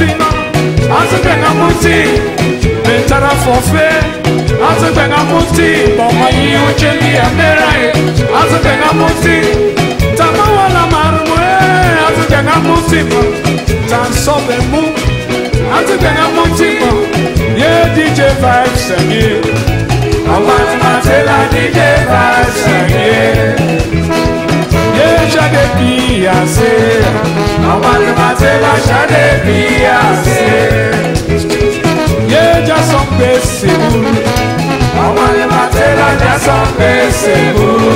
Tina, Azabanga Muti, Betara Forfait, Azabanga Muti, Bomai, Ucheli, Amerai, Azabanga Muti, Tamawala Marmue, Azabanga Muti, Tansobe Mu, Azabanga Muti, yeah, DJ Vibes again. I want my DJ Vibes again. Yeah, Shade Piase. I want my Shade Piase. Yeah, just some basic. I want my just some basic.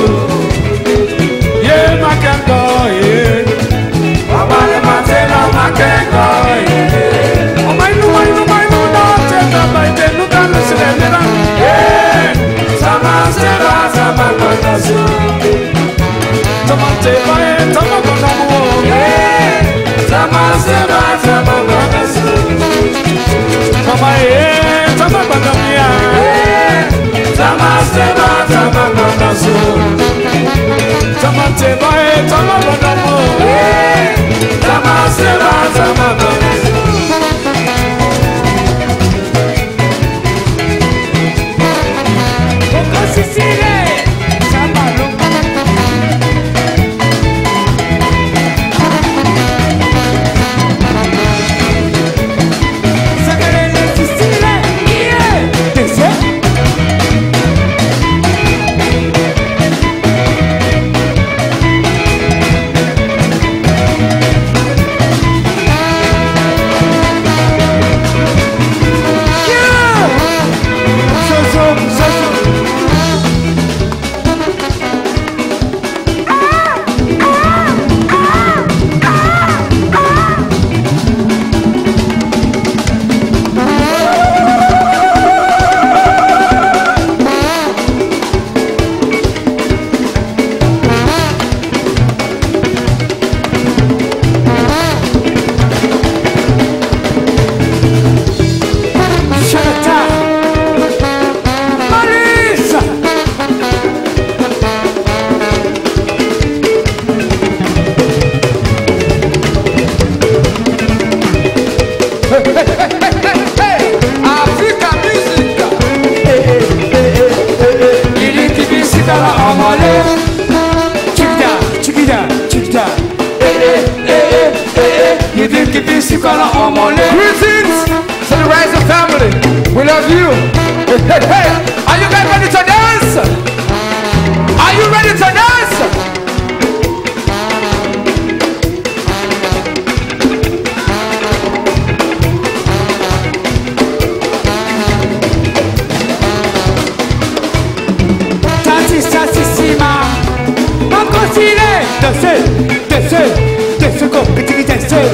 Yeah, Macango, yeah. I want my Macango, yeah. Oh, my no, not tell them by the look at the cinema. Yeah, Tamagbondorsu. Tamagbondorsu. Yeah, Tamagbondorsu. Tamagbondorsu. Yeah, Tamagbondorsu. Greetings to the rising family. We love you. Hey, are you guys ready to dance? Are you ready to dance? Tassissima, non consiglio. Danser, compétition, danser.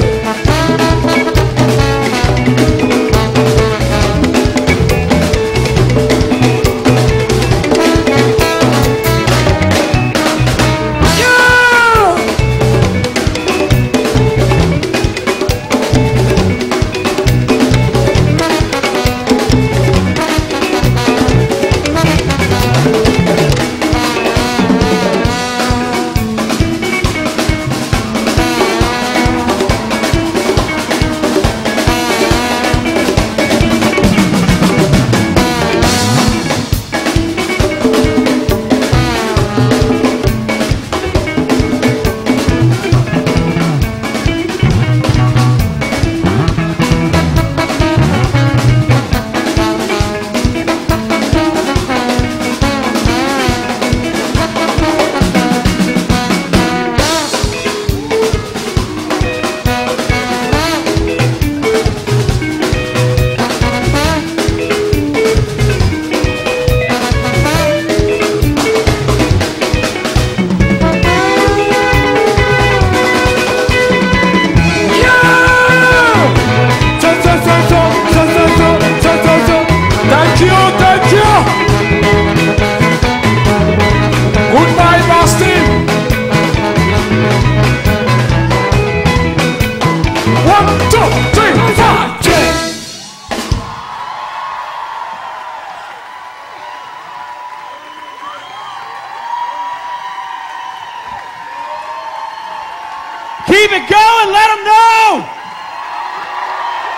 Keep it going, let them know.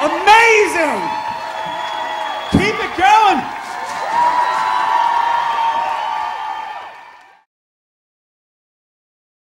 Amazing! Keep it going!